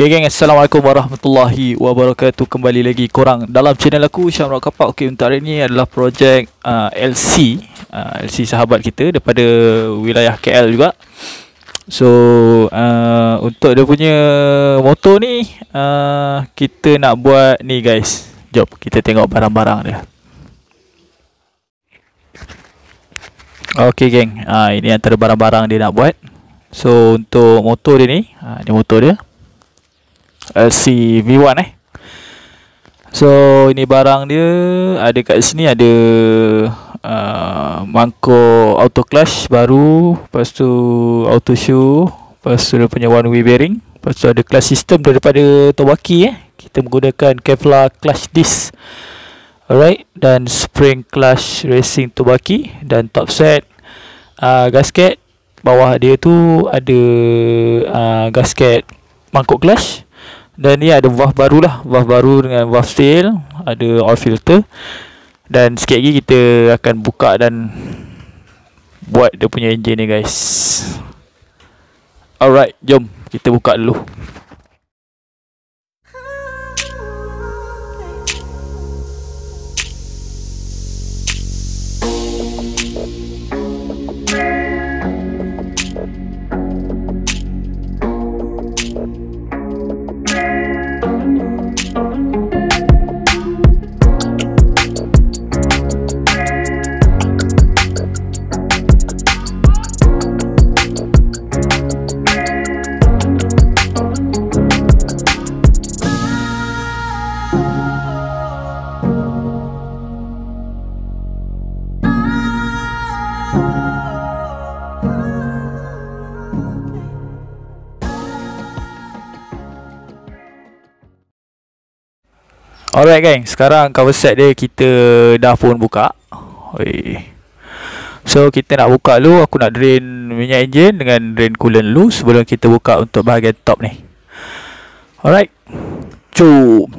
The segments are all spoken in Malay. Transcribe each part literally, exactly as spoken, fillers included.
Okay geng, Assalamualaikum warahmatullahi wabarakatuh. Kembali lagi korang dalam channel aku, Syamrul Kapak. Okay, untuk hari ni adalah projek uh, L C uh, L C sahabat kita daripada wilayah K L juga. So uh, untuk dia punya motor ni, uh, kita nak buat ni guys. Jom kita tengok barang-barang dia. Okay geng, uh, ini antara barang-barang dia nak buat. So untuk motor dia ni, uh, ni motor dia L C V one eh. So ini barang dia. Ada kat sini ada uh, mangkuk auto clutch baru, lepas tu auto shoe, lepas tu dia punya one way bearing, lepas tu ada clutch system daripada Tobaki eh. Kita menggunakan Kevlar clutch disc. Alright, dan spring clutch racing Tobaki, dan top set uh, gasket. Bawah dia tu ada uh, gasket mangkuk clutch. Dan ni ada valve baru lah, valve baru dengan valve seal, ada oil filter. Dan sikit lagi kita akan buka dan buat dia punya enjin ni guys. Alright, jom kita buka dulu. Alright gang, sekarang cover set dia kita dah pun buka. Oi. So kita nak buka dulu, aku nak drain minyak enjin dengan drain coolant dulu sebelum kita buka untuk bahagian top ni. Alright, jom.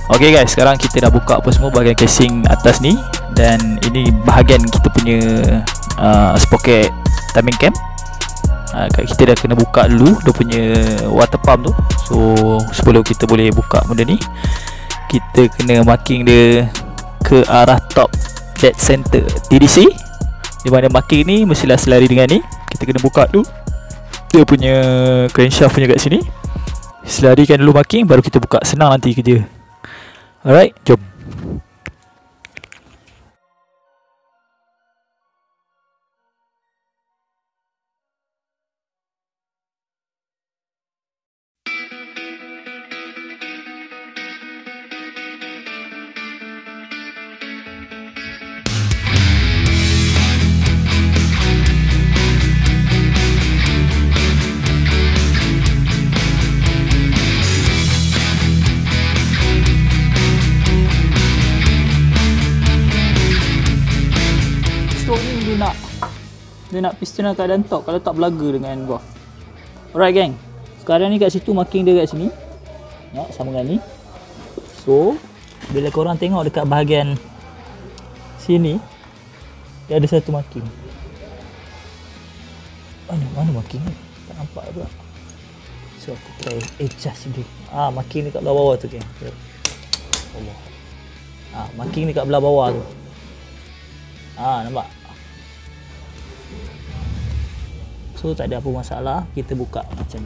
Okay guys, sekarang kita dah buka apa semua bahagian casing atas ni. Dan ini bahagian kita punya uh, sprocket timing cam. uh, Kita dah kena buka dulu dia punya water pump tu. So sebelum kita boleh buka benda ni, kita kena marking dia ke arah top dead center T D C, di mana marking ni mestilah selari dengan ni. Kita kena buka dulu dia punya crankshaft punya kat sini, selarikan dulu marking, baru kita buka. Senang nanti kerja. Alright, jom. Dia nak Dia nak piston dalam keadaan top, kalau tak belaga dengan valve. Alright gang, sekarang ni kat situ marking dia kat sini ya, sama dengan ni. So bila korang tengok dekat bahagian sini, dia ada satu marking. Mana mana marking ni? Tak nampak pula. So aku try adjust dulu. Ah, marking dekat belah bawah tu gang. Allah. Ah, marking dekat belah bawah tu. Ah, nampak? So tak ada apa masalah, kita buka macam ni.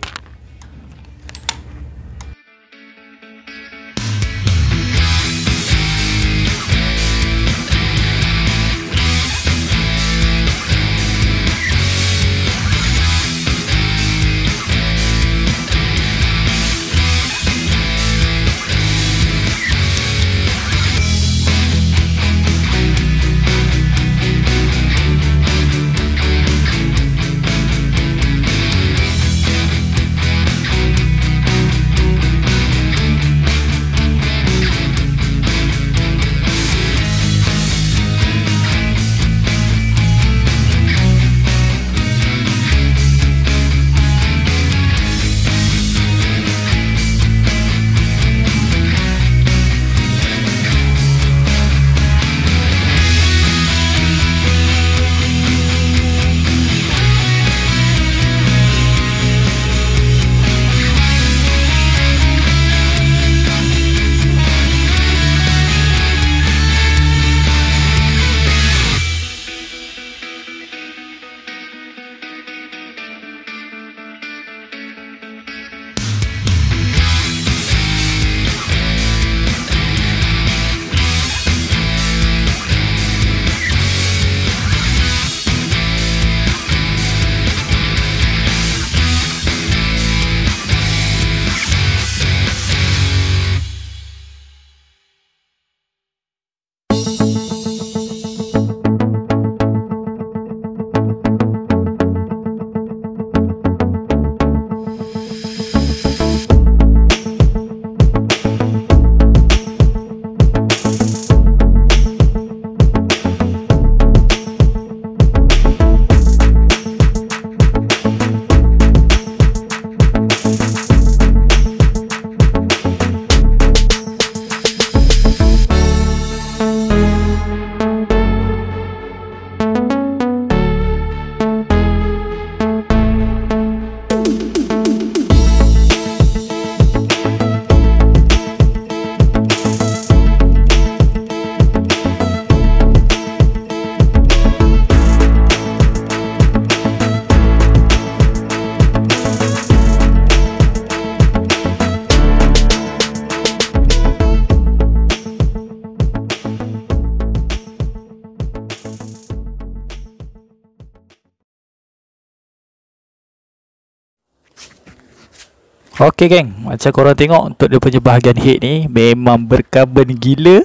Okay geng, macam korang tengok untuk dia punya bahagian head ni memang berkarbon gila.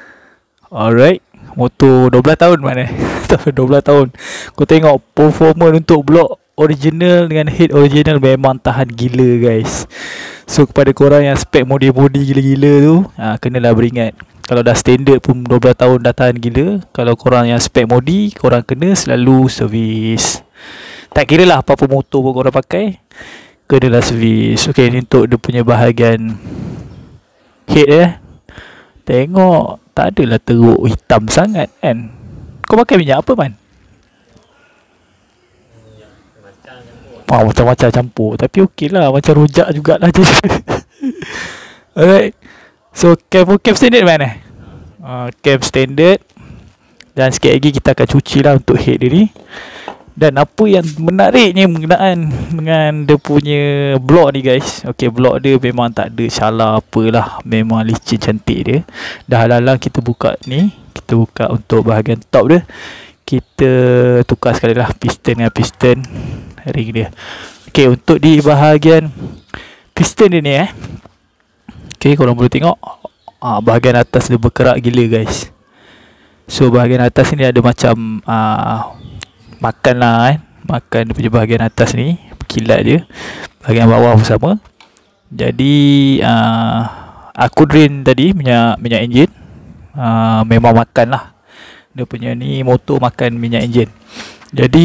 Alright, motor dua belas tahun mana? dua belas tahun. Kau tengok performance untuk blok original dengan head original memang tahan gila guys. So kepada korang yang spek modi-modi gila-gila tu, ha, kenalah beringat. Kalau dah standard pun dua belas tahun dah tahan gila. Kalau korang yang spek modi, korang kena selalu servis. Tak kira lah apa-apa motor pun korang pakai, kenalah servis. Okay, ni untuk dia punya bahagian head eh, tengok tak adalah teruk hitam sangat kan. Kau pakai minyak apa man? Ah, macam-macam campur. Tapi okey lah, macam rojak jugalah je. Alright. So cam cam standard mana? Uh, cam standard. Dan sikit lagi kita akan cuci lah untuk head dia ni. Dan apa yang menariknya mengenaan dengan dia punya blok ni guys. Okay, blok dia memang tak ada salah apalah. Memang licin cantik dia. Dah halang kita buka ni. Kita buka untuk bahagian top dia. Kita tukar sekali lah piston dengan piston ring dia. Okay, untuk di bahagian piston dia ni eh. Okay, korang boleh tengok. Ah, bahagian atas dia berkerak gila guys. So bahagian atas ni ada macam ah, makan lah kan. Makan dia punya bahagian atas ni, kilat dia. Bahagian bawah pun sama. Jadi uh, aku drain tadi minyak minyak enjin. uh, Memang makan lah. Dia punya ni motor makan minyak enjin. Jadi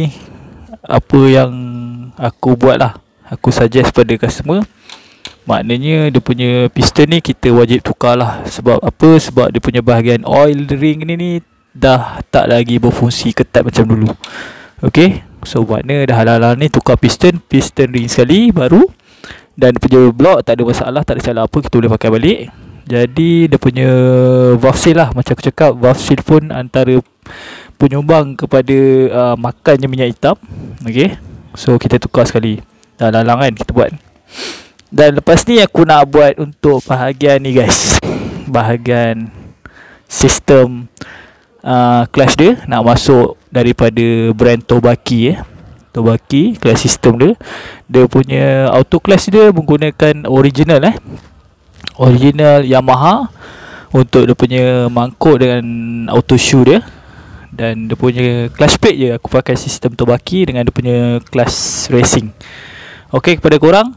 apa yang aku buat lah, aku suggest pada customer, maknanya dia punya piston ni kita wajib tukar lah. Sebab apa? Sebab dia punya bahagian oil ring ni ni dah tak lagi berfungsi ketat macam dulu. Okay, so makna dah halal ni tukar piston, piston ring sekali baru. Dan dia punya blok tak ada masalah, tak ada salah apa, kita boleh pakai balik. Jadi dia punya valve seal lah, macam aku cakap, valve seal pun antara penyumbang kepada uh, makannya minyak hitam. Okay, so kita tukar sekali. Dah lalang kan kita buat. Dan lepas ni aku nak buat untuk bahagian ni guys, bahagian sistem uh, clutch dia. Nak masuk daripada brand Tobaki eh. Tobaki clutch system dia. Dia punya auto clutch dia menggunakan original eh Original Yamaha. Untuk dia punya mangkuk dengan auto shoe dia. Dan dia punya clutch plate je aku pakai sistem Tobaki dengan dia punya clutch racing. Okay, kepada korang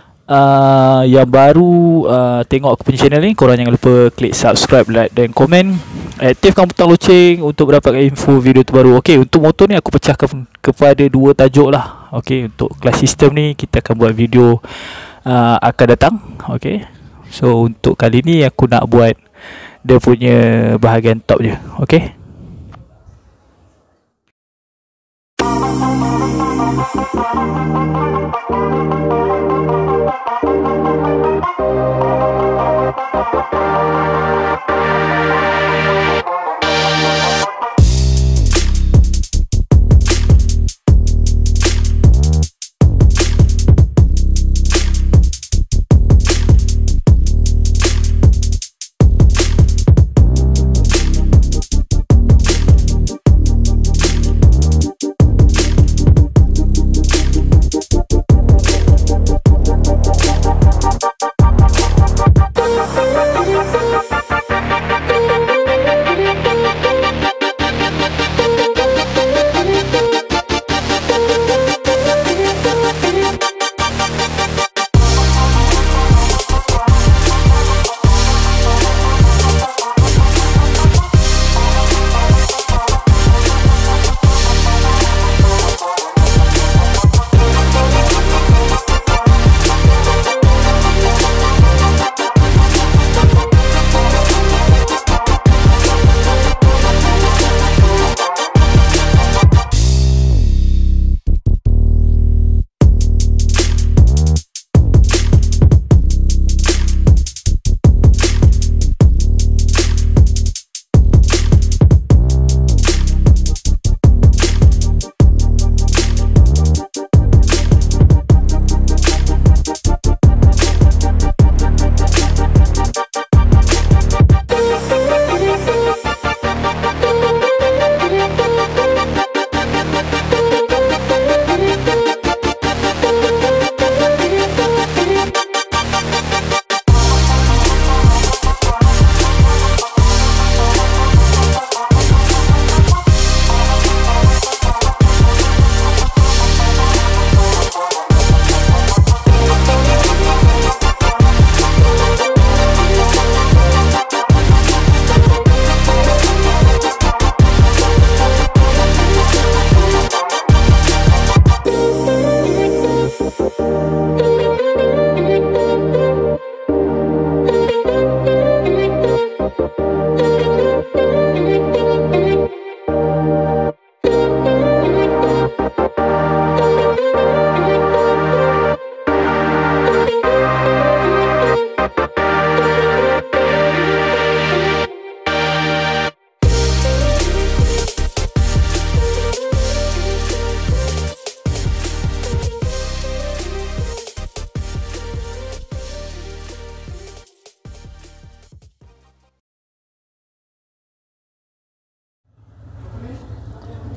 Uh, yang baru uh, tengok aku punya channel ni, korang jangan lupa klik subscribe, like dan komen. Aktifkan butang loceng untuk mendapatkan info video terbaru. Okay, untuk motor ni aku pecahkan kepada dua tajuk lah. Okay, untuk class system ni kita akan buat video uh, akan datang. Okay, so untuk kali ni aku nak buat dia punya bahagian top je. Okay,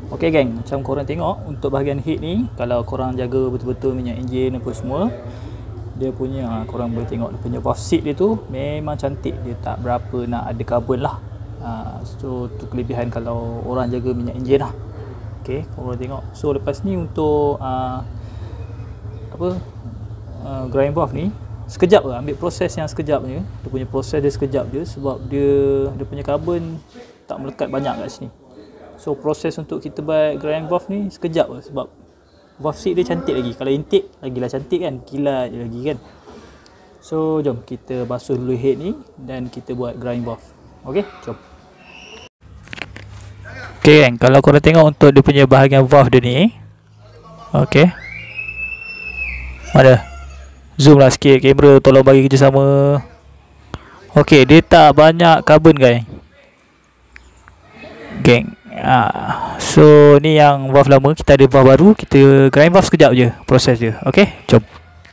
Ok geng, macam korang tengok untuk bahagian head ni, kalau korang jaga betul-betul minyak enjin apa semua, dia punya, korang boleh tengok dia punya valve seat dia tu memang cantik, dia tak berapa nak ada carbon lah. ha, So tu kelebihan kalau orang jaga minyak enjin lah. Ok, korang tengok. So lepas ni untuk uh, apa uh, grind valve ni, sekejap lah, ambil proses yang sekejap ni. Dia punya proses dia sekejap je, sebab dia dia punya carbon tak melekat banyak kat sini. So proses untuk kita buat grind valve ni sekejap lah, sebab valve seat dia cantik lagi. Kalau intake lagilah cantik kan, kilat je lagi kan. So jom kita basuh dulu head ni dan kita buat grind valve. Ok, jom. Ok kan, kalau korang tengok untuk dia punya bahagian valve dia ni, ok, mana, zoom lah sikit kamera, tolong bagi kerjasama. Ok, dia tak banyak carbon guys, geng. Ah, so ni yang valve lama, kita ada valve baru, kita grind valve sekejap je proses dia. Ok, jom.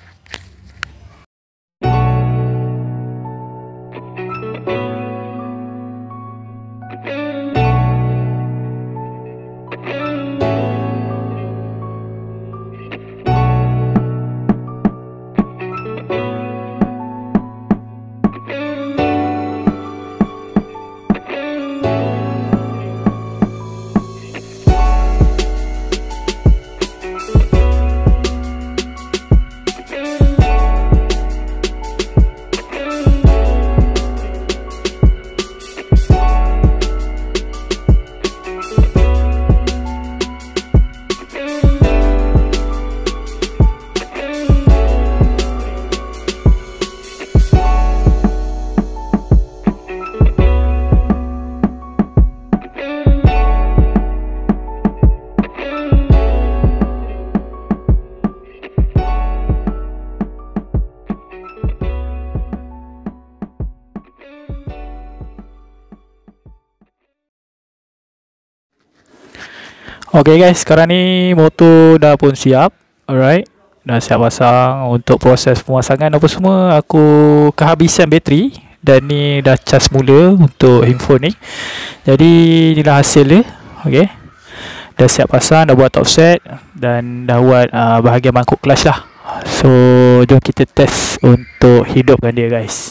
Ok guys, sekarang ni motor dah pun siap. Alright, dah siap pasang. Untuk proses pemasangan apa semua, aku kehabisan bateri dan ni dah cas mula untuk handphone ni. Jadi inilah hasil dia. Ok, dah siap pasang, dah buat top set dan dah buat uh, bahagian mangkuk clutch lah. So jom kita test untuk hidupkan dia guys.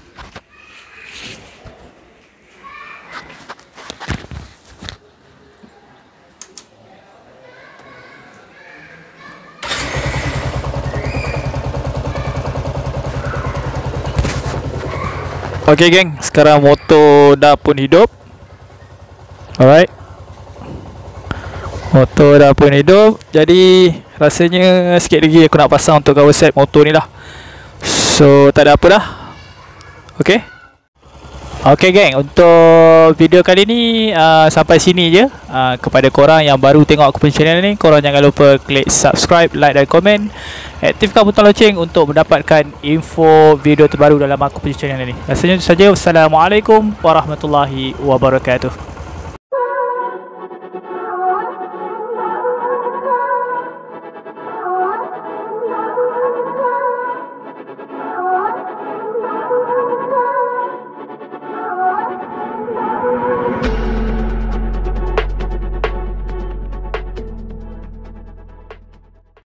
Ok geng, sekarang motor dah pun hidup. Alright, motor dah pun hidup. Jadi rasanya sikit lagi aku nak pasang untuk cover set motor ni lah. So tak ada apa dah. Ok, ok geng, untuk video kali ni uh, sampai sini je. uh, Kepada korang yang baru tengok aku punya channel ni, korang jangan lupa klik subscribe, like dan komen. Aktifkan butang loceng untuk mendapatkan info video terbaru dalam aku punya channel ni. Rasanya itu saja. Wassalamualaikum warahmatullahi wabarakatuh.